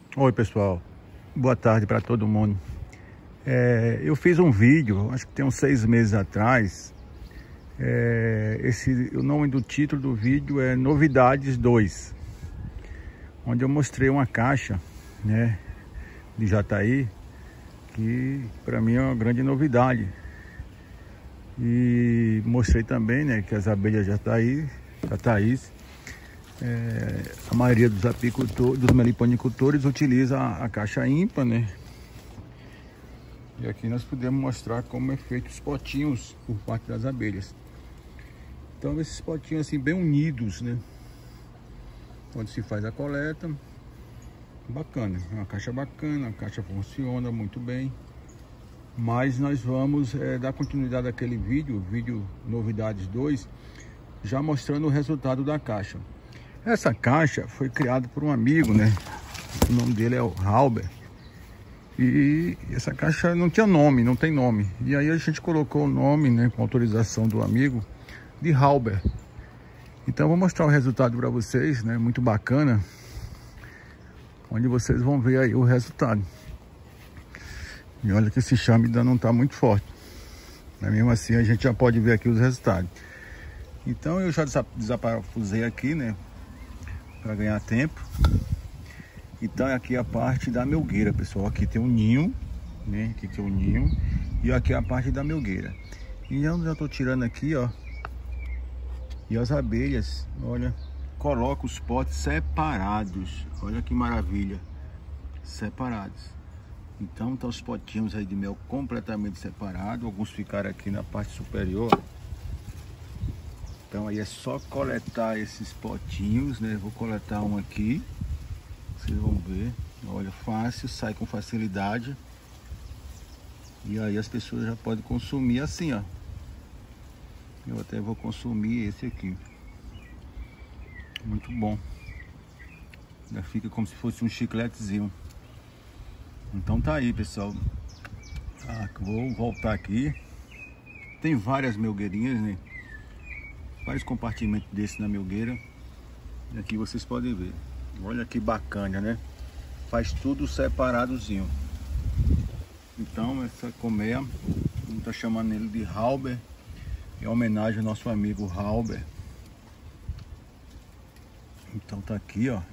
Oi pessoal, boa tarde para todo mundo. Eu fiz um vídeo, acho que tem uns 6 meses atrás. O nome do título do vídeo é Novidades 2, onde eu mostrei uma caixa, né, de jataí, que para mim é uma grande novidade. E mostrei também, né, que as abelhas jataís, a maioria dos apicultores, dos meliponicultores utiliza a caixa ímpar, né? E aqui nós podemos mostrar como é feito os potinhos por parte das abelhas. Então esses potinhos assim bem unidos, né? Onde se faz a coleta. Bacana, é uma caixa bacana, a caixa funciona muito bem. Mas nós vamos dar continuidade àquele vídeo Novidades 2, já mostrando o resultado da caixa. Essa caixa foi criada por um amigo, né? O nome dele é o Halber. E essa caixa não tinha nome, não tem nome. E aí a gente colocou o nome, né, com autorização do amigo, de Halber. Então eu vou mostrar o resultado para vocês, né? Muito bacana. Onde vocês vão ver aí o resultado. E olha que esse charme ainda não está muito forte. Mas mesmo assim a gente já pode ver aqui os resultados. Então eu já desaparafusei aqui, né, para ganhar tempo. Então aqui é a parte da melgueira, pessoal. Aqui tem um ninho, né? Aqui tem um ninho. E aqui é a parte da melgueira. E eu já estou tirando aqui, ó. E as abelhas, olha, coloca os potes separados. Olha que maravilha. Separados. Então tá os potinhos aí de mel completamente separados. Alguns ficaram aqui na parte superior. Então aí é só coletar esses potinhos, né? Vou coletar um aqui. Vocês vão ver. Olha, fácil, sai com facilidade. E aí as pessoas já podem consumir assim, ó. Eu até vou consumir esse aqui. Muito bom. Já fica como se fosse um chicletezinho. Então tá aí, pessoal. Vou voltar aqui. Tem várias melgueirinhas, né? Vários compartimentos desse na melgueira. E aqui vocês podem ver. Olha que bacana, né? Faz tudo separadozinho. Então essa colmeia, a gente tá chamando ele de Halber, em homenagem ao nosso amigo Halber. Então tá aqui, ó,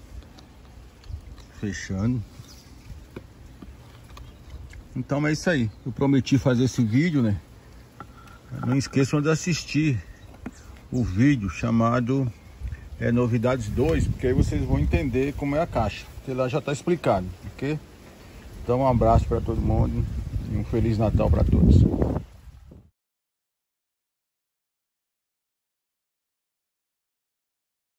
fechando. Então é isso aí. Eu prometi fazer esse vídeo, né? Não esqueçam de assistir o vídeo chamado Novidades 2, porque aí vocês vão entender como é a caixa, que lá já está explicado, ok? Então um abraço para todo mundo e um Feliz Natal para todos.